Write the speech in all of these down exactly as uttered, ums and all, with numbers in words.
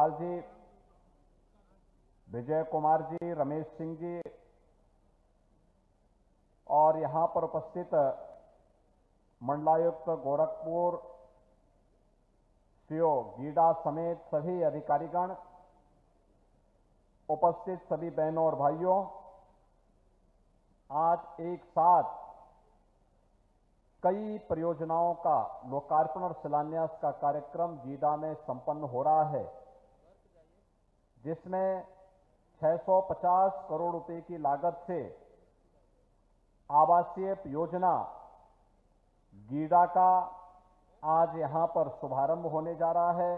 अग्रवाल जी, विजय कुमार जी, रमेश सिंह जी और यहां पर उपस्थित मंडलायुक्त गोरखपुर, सीओ गीडा समेत सभी अधिकारीगण, उपस्थित सभी बहनों और भाइयों, आज एक साथ कई परियोजनाओं का लोकार्पण और शिलान्यास का कार्यक्रम गीडा में संपन्न हो रहा है, जिसमें छह सौ पचास करोड़ रुपए की लागत से आवासीय योजना गीडा का आज यहां पर शुभारंभ होने जा रहा है।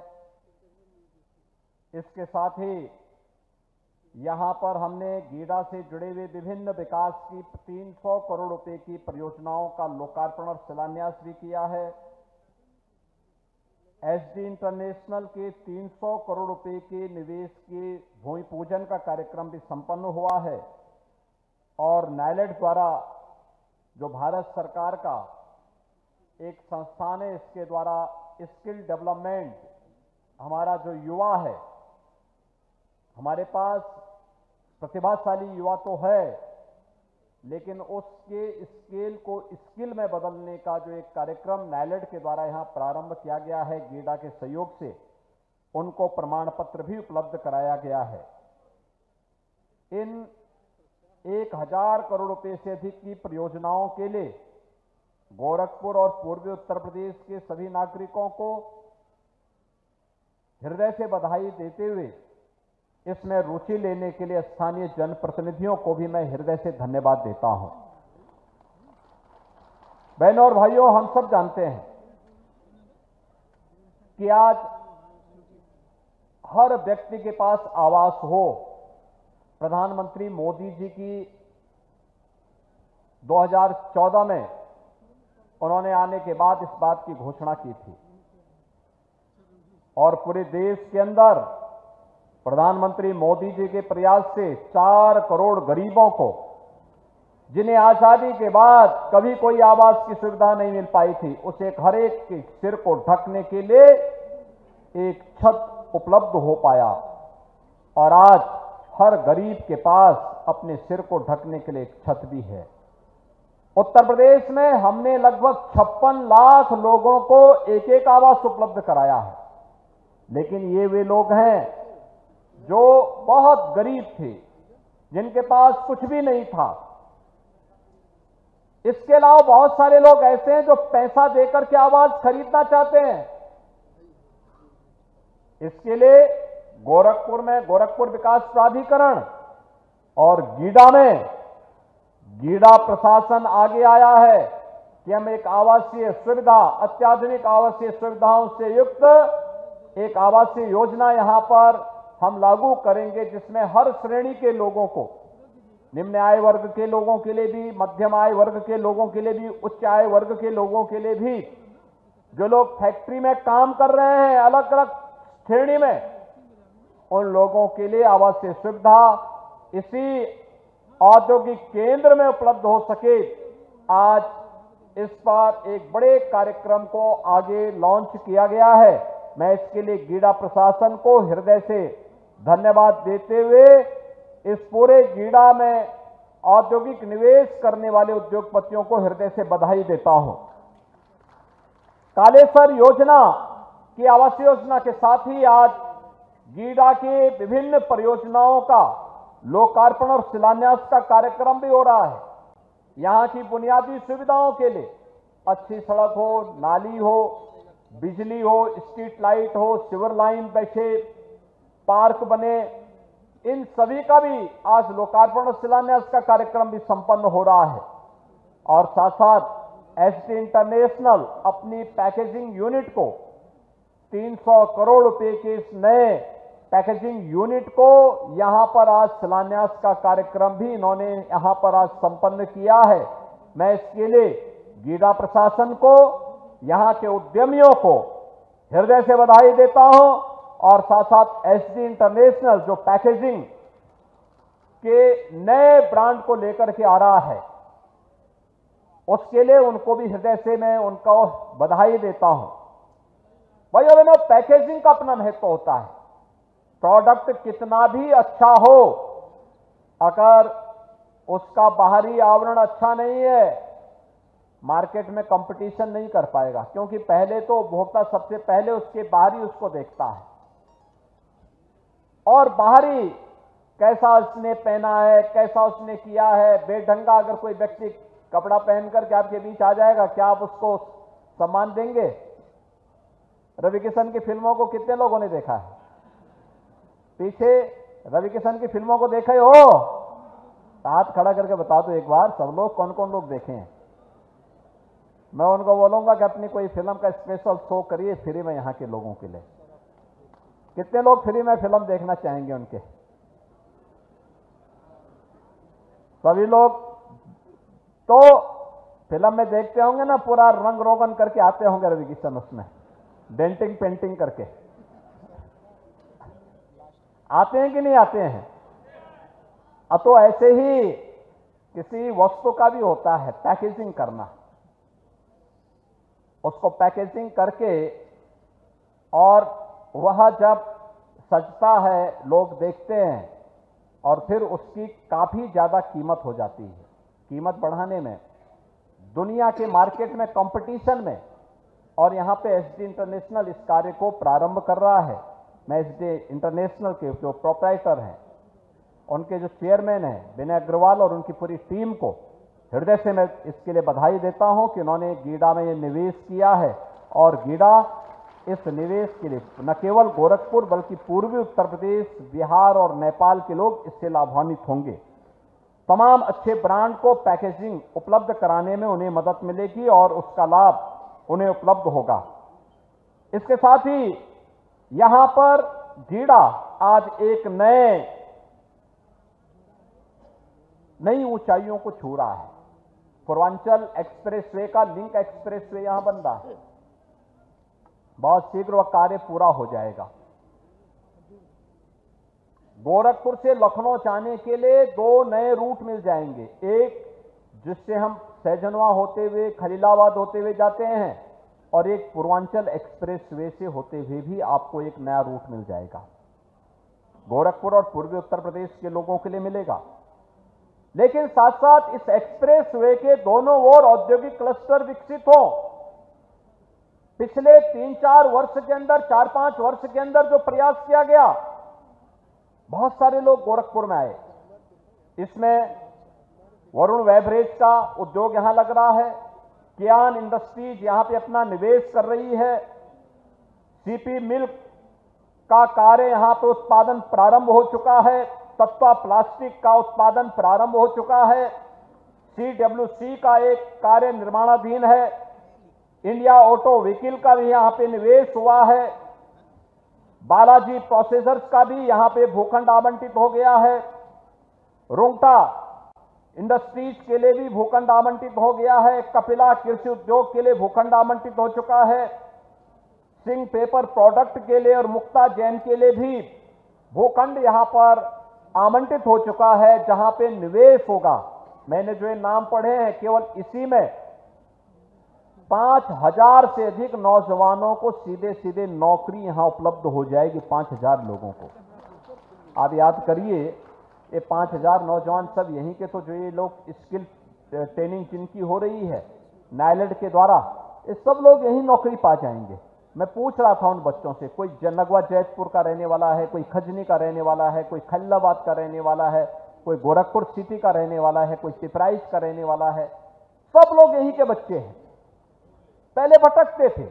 इसके साथ ही यहां पर हमने गीडा से जुड़े हुए विभिन्न विकास की तीन सौ करोड़ रुपए की परियोजनाओं का लोकार्पण और शिलान्यास भी किया है। एसडी इंटरनेशनल के तीन सौ करोड़ रुपए के निवेश के भूमि पूजन का कार्यक्रम भी संपन्न हुआ है और नाइलेड द्वारा जो भारत सरकार का एक संस्थान है, इसके द्वारा स्किल डेवलपमेंट, हमारा जो युवा है, हमारे पास प्रतिभाशाली युवा तो है, लेकिन उसके स्केल को स्किल में बदलने का जो एक कार्यक्रम नाइलेड के द्वारा यहां प्रारंभ किया गया है गीडा के सहयोग से, उनको प्रमाण पत्र भी उपलब्ध कराया गया है। इन एक हजार करोड़ रुपए से अधिक की परियोजनाओं के लिए गोरखपुर और पूर्वी उत्तर प्रदेश के सभी नागरिकों को हृदय से बधाई देते हुए इसमें रुचि लेने के लिए स्थानीय जनप्रतिनिधियों को भी मैं हृदय से धन्यवाद देता हूं। बहनों और भाइयों, हम सब जानते हैं कि आज हर व्यक्ति के पास आवास हो। प्रधानमंत्री मोदी जी की दो हज़ार चौदह में उन्होंने आने के बाद इस बात की घोषणा की थी और पूरे देश के अंदर प्रधानमंत्री मोदी जी के प्रयास से चार करोड़ गरीबों को, जिन्हें आजादी के बाद कभी कोई आवास की सुविधा नहीं मिल पाई थी, उसे हर एक के सिर को ढकने के लिए एक छत उपलब्ध हो पाया और आज हर गरीब के पास अपने सिर को ढकने के लिए एक छत भी है। उत्तर प्रदेश में हमने लगभग छप्पन लाख लोगों को एक एक आवास उपलब्ध कराया है, लेकिन ये वे लोग हैं जो बहुत गरीब थे, जिनके पास कुछ भी नहीं था। इसके अलावा बहुत सारे लोग ऐसे हैं जो पैसा देकर के आवास खरीदना चाहते हैं। इसके लिए गोरखपुर में गोरखपुर विकास प्राधिकरण और गीडा में गीडा प्रशासन आगे आया है कि हम एक आवासीय सुविधा, अत्याधुनिक आवासीय सुविधाओं से युक्त एक आवासीय योजना यहां पर हम लागू करेंगे, जिसमें हर श्रेणी के लोगों को, निम्न आय वर्ग के लोगों के लिए भी, मध्यम आय वर्ग के लोगों के लिए भी, उच्च आय वर्ग के लोगों के लिए भी, जो लोग फैक्ट्री में काम कर रहे हैं अलग अलग श्रेणी में, उन लोगों के लिए आवासीय सुविधा इसी औद्योगिक केंद्र में उपलब्ध हो सके। आज इस पर एक बड़े कार्यक्रम को आगे लॉन्च किया गया है। मैं इसके लिए गीडा प्रशासन को हृदय से धन्यवाद देते हुए इस पूरे गीडा में औद्योगिक निवेश करने वाले उद्योगपतियों को हृदय से बधाई देता हूं। कालेसर योजना की आवासीय योजना के साथ ही आज गीडा की विभिन्न परियोजनाओं का लोकार्पण और शिलान्यास का कार्यक्रम भी हो रहा है। यहां की बुनियादी सुविधाओं के लिए अच्छी सड़क हो, नाली हो, बिजली हो, स्ट्रीट लाइट हो, सीवर लाइन बैठे, पार्क बने, इन सभी का भी आज लोकार्पण और शिलान्यास का कार्यक्रम भी संपन्न हो रहा है। और साथ साथ एसडी इंटरनेशनल अपनी पैकेजिंग यूनिट को तीन सौ करोड़ रुपए के इस नए पैकेजिंग यूनिट को यहां पर आज शिलान्यास का कार्यक्रम भी इन्होंने यहां पर आज संपन्न किया है। मैं इसके लिए गीडा प्रशासन को, यहां के उद्यमियों को हृदय से बधाई देता हूं और साथ साथ एसडी इंटरनेशनल जो पैकेजिंग के नए ब्रांड को लेकर के आ रहा है, उसके लिए उनको भी हृदय से मैं उनको बधाई देता हूं। भाइयों बहनों, पैकेजिंग का अपना महत्व होता है। प्रोडक्ट कितना भी अच्छा हो, अगर उसका बाहरी आवरण अच्छा नहीं है, मार्केट में कंपटीशन नहीं कर पाएगा, क्योंकि पहले तो उपभोक्ता सबसे पहले उसके बाहरी उसको देखता है, और बाहरी कैसा उसने पहना है, कैसा उसने किया है। बेढंगा अगर कोई व्यक्ति कपड़ा पहन करके आपके बीच आ जाएगा, क्या आप उसको सम्मान देंगे? रवि किशन की फिल्मों को कितने लोगों ने देखा है? पीछे रवि किशन की फिल्मों को देखे हो? हाथ खड़ा करके बता दो एक बार, सब लोग कौन कौन लोग देखे हैं। मैं उनको बोलूंगा कि अपनी कोई फिल्म का स्पेशल शो करिए फ्री में यहां के लोगों के लिए। कितने लोग फ्री में फिल्म देखना चाहेंगे उनके? सभी लोग तो फिल्म में देखते होंगे ना, पूरा रंग रोगन करके आते होंगे रवि किशन, उसमें डेंटिंग पेंटिंग करके आते हैं कि नहीं आते हैं? अब तो ऐसे ही किसी वस्तु का भी होता है पैकेजिंग करना, उसको पैकेजिंग करके, और वह जब सजता है लोग देखते हैं, और फिर उसकी काफी ज्यादा कीमत हो जाती है। कीमत बढ़ाने में, दुनिया के मार्केट में कंपटीशन में, और यहां पे एसडी इंटरनेशनल इस कार्य को प्रारंभ कर रहा है। मैं एसडी इंटरनेशनल के जो प्रोप्राइटर हैं, उनके जो चेयरमैन हैं विनय अग्रवाल, और उनकी पूरी टीम को हृदय से मैं इसके लिए बधाई देता हूं कि उन्होंने गीडा में ये निवेश किया है। और गीडा इस निवेश के लिए न केवल गोरखपुर बल्कि पूर्वी उत्तर प्रदेश, बिहार और नेपाल के लोग इससे लाभान्वित होंगे। तमाम अच्छे ब्रांड को पैकेजिंग उपलब्ध कराने में उन्हें मदद मिलेगी और उसका लाभ उन्हें उपलब्ध होगा। इसके साथ ही यहां पर गीडा आज एक नए नई ऊंचाइयों को छू रहा है। पूर्वांचल एक्सप्रेसवे का लिंक एक्सप्रेसवे यहां बन रहा है, बहुत शीघ्र वह कार्य पूरा हो जाएगा। गोरखपुर से लखनऊ जाने के लिए दो नए रूट मिल जाएंगे, एक जिससे हम सैजनवा होते हुए खलीलाबाद होते हुए जाते हैं, और एक पूर्वांचल एक्सप्रेसवे से होते हुए भी आपको एक नया रूट मिल जाएगा। गोरखपुर और पूर्वी उत्तर प्रदेश के लोगों के लिए मिलेगा। लेकिन साथ साथ इस एक्सप्रेसवे के दोनों ओर औद्योगिक क्लस्टर विकसित हो। पिछले तीन चार वर्ष के अंदर, चार पांच वर्ष के अंदर जो प्रयास किया गया, बहुत सारे लोग गोरखपुर में आए। इसमें वरुण वेबरेज का उद्योग यहां लग रहा है, कियान इंडस्ट्रीज यहां पे अपना निवेश कर रही है, सीपी मिल्क का कार्य यहां पे उत्पादन प्रारंभ हो चुका है, तत्वा प्लास्टिक का उत्पादन प्रारंभ हो चुका है, सीडब्ल्यूसी का एक कार्य निर्माणाधीन है, इंडिया ऑटो व्हीकल का भी यहां पे निवेश हुआ है, बालाजी प्रोसेसर्स का भी यहां पे भूखंड आवंटित हो गया है, रुंगटा इंडस्ट्रीज के लिए भी भूखंड आवंटित हो गया है, कपिला कृषि उद्योग के लिए भूखंड आवंटित हो चुका है, सिंह पेपर प्रोडक्ट के लिए और मुक्ता जैन के लिए भी भूखंड यहां पर आवंटित हो चुका है, जहां पे निवेश होगा। मैंने जो ये नाम पढ़े हैं, केवल इसी में पांच हजार से अधिक नौजवानों को सीधे सीधे नौकरी यहां उपलब्ध हो जाएगी, पांच हजार लोगों को। आप याद करिए, ये पांच हजार नौजवान सब यहीं के, तो जो ये लोग स्किल ट्रेनिंग जिनकी हो रही है नायलेड के द्वारा, ये सब लोग यहीं नौकरी पा जाएंगे। मैं पूछ रहा था उन बच्चों से, कोई जनगवा जैतपुर का रहने वाला है, कोई खजनी का रहने वाला है, कोई खलीलाबाद का रहने वाला है, कोई गोरखपुर सिटी का रहने वाला है, कोई पिपराइच का रहने वाला है, सब लोग यहीं के बच्चे हैं। पहले भटकते थे,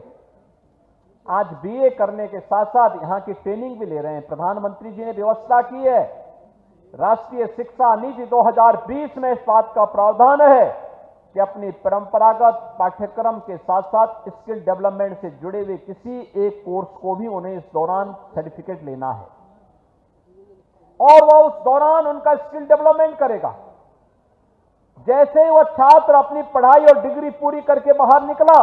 आज बीए करने के साथ साथ यहां की ट्रेनिंग भी ले रहे हैं। प्रधानमंत्री जी ने व्यवस्था की है, राष्ट्रीय शिक्षा नीति दो हज़ार बीस में इस बात का प्रावधान है कि अपनी परंपरागत पाठ्यक्रम के साथ साथ स्किल डेवलपमेंट से जुड़े हुए किसी एक कोर्स को भी उन्हें इस दौरान सर्टिफिकेट लेना है, और वह उस दौरान उनका स्किल डेवलपमेंट करेगा। जैसे ही वह छात्र अपनी पढ़ाई और डिग्री पूरी करके बाहर निकला,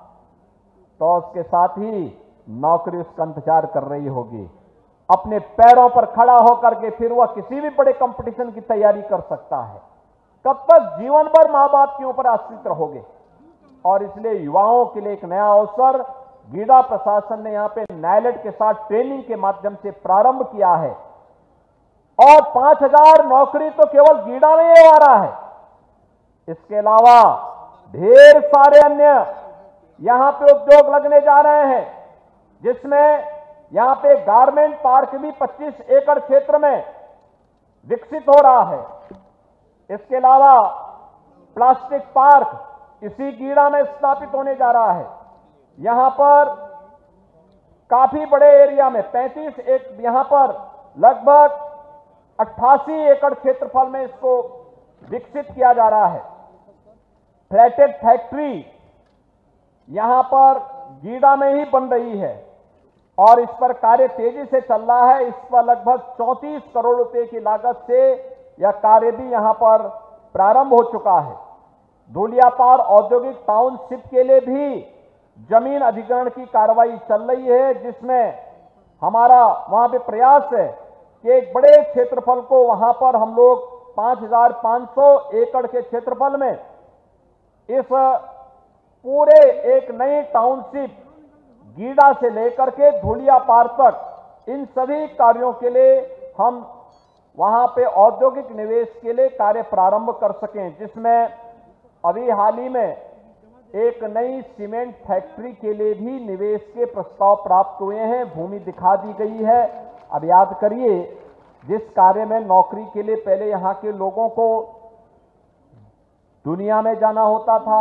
तो उसके साथ ही नौकरी उसका इंतजार कर रही होगी। अपने पैरों पर खड़ा होकर के फिर वह किसी भी बड़े कंपटीशन की तैयारी कर सकता है। कब तक जीवन भर मां बाप के ऊपर आश्रित रहोगे? और इसलिए युवाओं के लिए एक नया अवसर गीडा प्रशासन ने यहां पे नायलेट के साथ ट्रेनिंग के माध्यम से प्रारंभ किया है और पांच हजार नौकरी तो केवल गीडा में ही आ रहा है। इसके अलावा ढेर सारे अन्य यहां पे उद्योग लगने जा रहे हैं, जिसमें यहां पे गारमेंट पार्क भी पच्चीस एकड़ क्षेत्र में विकसित हो रहा है। इसके अलावा प्लास्टिक पार्क इसी गीडा में स्थापित होने जा रहा है। यहां पर काफी बड़े एरिया में पैंतीस एक यहां पर लगभग अट्ठासी एकड़ क्षेत्रफल में इसको विकसित किया जा रहा है। फ्लैटेड फैक्ट्री यहां पर गीडा में ही बन रही है और इस पर कार्य तेजी से चल रहा है। इस पर लगभग चौंतीस करोड़ रुपए की लागत से यह कार्य भी यहां पर प्रारंभ हो चुका है। धूलियापार औद्योगिक टाउनशिप के लिए भी जमीन अधिग्रहण की कार्रवाई चल रही है, जिसमें हमारा वहां पे प्रयास है कि एक बड़े क्षेत्रफल को वहां पर हम लोग पांच हजार पांच सौ एकड़ के क्षेत्रफल में इस पूरे एक नई टाउनशिप गीडा से लेकर के धूलियापार तक इन सभी कार्यों के लिए हम वहां पे औद्योगिक निवेश के लिए कार्य प्रारंभ कर सकें, जिसमें अभी हाल ही में एक नई सीमेंट फैक्ट्री के लिए भी निवेश के प्रस्ताव प्राप्त हुए हैं, भूमि दिखा दी गई है। अब याद करिए, जिस कार्य में नौकरी के लिए पहले यहां के लोगों को दुनिया में जाना होता था,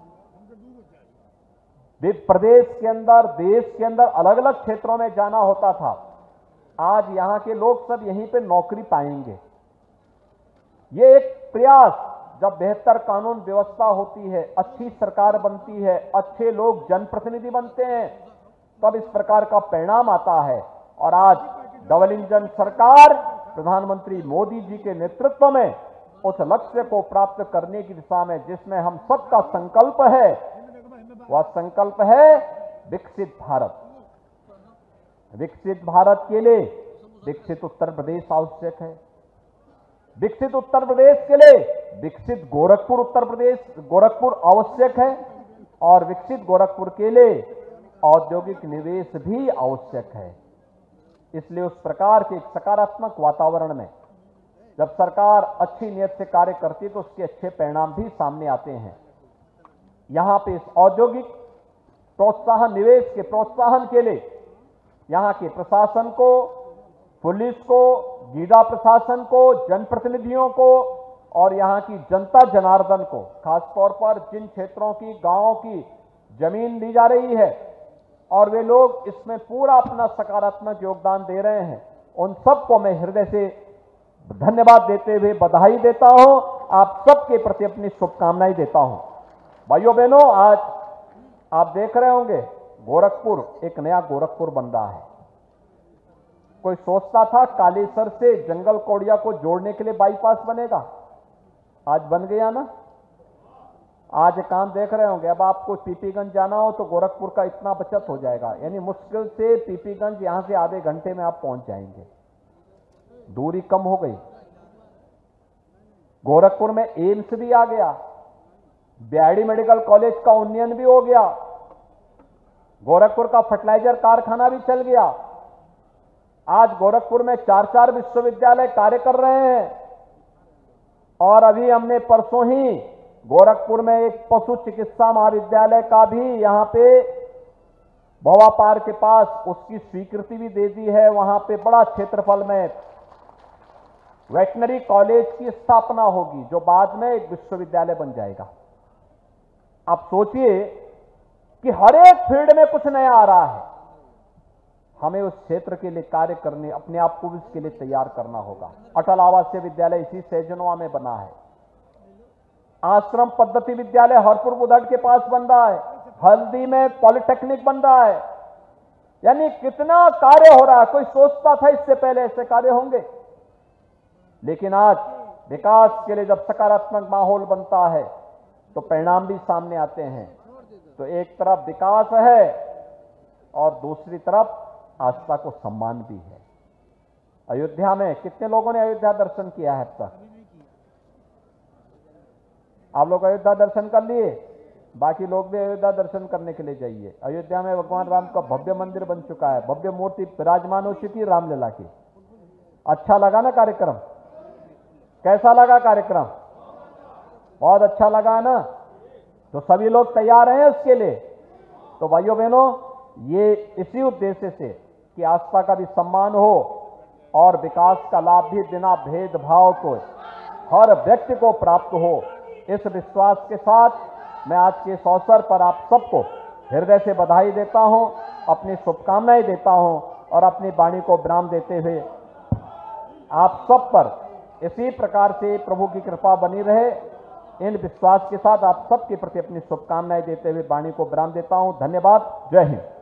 प्रदेश के अंदर, देश के अंदर अलग अलग क्षेत्रों में जाना होता था, आज यहां के लोग सब यहीं पे नौकरी पाएंगे। ये एक प्रयास, जब बेहतर कानून व्यवस्था होती है, अच्छी सरकार बनती है, अच्छे लोग जनप्रतिनिधि बनते हैं, तब इस प्रकार का परिणाम आता है। और आज डबल इंजन सरकार प्रधानमंत्री मोदी जी के नेतृत्व में उस लक्ष्य को प्राप्त करने की दिशा में, जिसमें हम सबका संकल्प है, वह संकल्प है विकसित भारत। विकसित भारत के लिए विकसित उत्तर प्रदेश आवश्यक है। विकसित उत्तर प्रदेश के लिए विकसित गोरखपुर उत्तर प्रदेश गोरखपुर आवश्यक है और विकसित गोरखपुर के लिए औद्योगिक निवेश भी आवश्यक है। इसलिए उस प्रकार के एक सकारात्मक वातावरण में जब सरकार अच्छी नीयत से कार्य करती है तो उसके अच्छे परिणाम भी सामने आते हैं। यहां पे इस औद्योगिक प्रोत्साहन, निवेश के प्रोत्साहन के लिए यहां के प्रशासन को, पुलिस को, गीडा प्रशासन को, जनप्रतिनिधियों को और यहां की जनता जनार्दन को, खासतौर पर जिन क्षेत्रों की, गांवों की जमीन ली जा रही है और वे लोग इसमें पूरा अपना सकारात्मक योगदान दे रहे हैं, उन सबको मैं हृदय से धन्यवाद देते हुए बधाई देता हूं। आप सबके प्रति अपनी शुभकामनाएं देता हूं। भाइयों बहनों, आज आप देख रहे होंगे गोरखपुर एक नया गोरखपुर बन रहा है। कोई सोचता था कालेसर से जंगल कौड़िया को जोड़ने के लिए बाईपास बनेगा, आज बन गया ना। आज काम देख रहे होंगे, अब आपको पीपीगंज जाना हो तो गोरखपुर का इतना बचत हो जाएगा, यानी मुश्किल से पीपीगंज यहां से आधे घंटे में आप पहुंच जाएंगे, दूरी कम हो गई। गोरखपुर में एम्स भी आ गया, बीआरडी मेडिकल कॉलेज का उन्नयन भी हो गया, गोरखपुर का फर्टिलाइजर कारखाना भी चल गया। आज गोरखपुर में चार चार विश्वविद्यालय कार्य कर रहे हैं और अभी हमने परसों ही गोरखपुर में एक पशु चिकित्सा महाविद्यालय का भी यहां पे भवापार के पास उसकी स्वीकृति भी दे दी है। वहां पे बड़ा क्षेत्रफल में वेटनरी कॉलेज की स्थापना होगी, जो बाद में एक विश्वविद्यालय बन जाएगा। आप सोचिए कि हर एक फील्ड में कुछ नया आ रहा है, हमें उस क्षेत्र के लिए कार्य करने, अपने आप को इसके लिए तैयार करना होगा। अटल आवासीय विद्यालय इसी सैजनवा में बना है, आश्रम पद्धति विद्यालय हरपुर बुधड़ के पास बन रहा है, हल्दी में पॉलिटेक्निक बन रहा है, यानी कितना कार्य हो रहा है। कोई सोचता था इससे पहले ऐसे कार्य होंगे, लेकिन आज विकास के लिए जब सकारात्मक माहौल बनता है तो परिणाम भी सामने आते हैं। तो एक तरफ विकास है और दूसरी तरफ आस्था को सम्मान भी है। अयोध्या में कितने लोगों ने अयोध्या दर्शन किया है अब तक? आप लोग अयोध्या दर्शन कर लिए? बाकी लोग भी अयोध्या दर्शन करने के लिए जाइए। अयोध्या में भगवान राम का भव्य मंदिर बन चुका है, भव्य मूर्ति विराजमान हो चुकी है रामलला की। अच्छा लगा ना कार्यक्रम? कैसा लगा कार्यक्रम? बहुत अच्छा लगा ना? तो सभी लोग तैयार हैं उसके लिए। तो भाइयों बहनों, ये इसी उद्देश्य से कि आस्था का भी सम्मान हो और विकास का लाभ भी बिना भेदभाव को हर व्यक्ति को प्राप्त हो, इस विश्वास के साथ मैं आज के इस अवसर पर आप सबको हृदय से बधाई देता हूं, अपनी शुभकामनाएं देता हूं और अपनी वाणी को विराम देते हुए आप सब पर इसी प्रकार से प्रभु की कृपा बनी रहे, इन विश्वास के साथ आप सबके प्रति अपनी शुभकामनाएं देते हुए वाणी को विराम देता हूं। धन्यवाद। जय हिंद।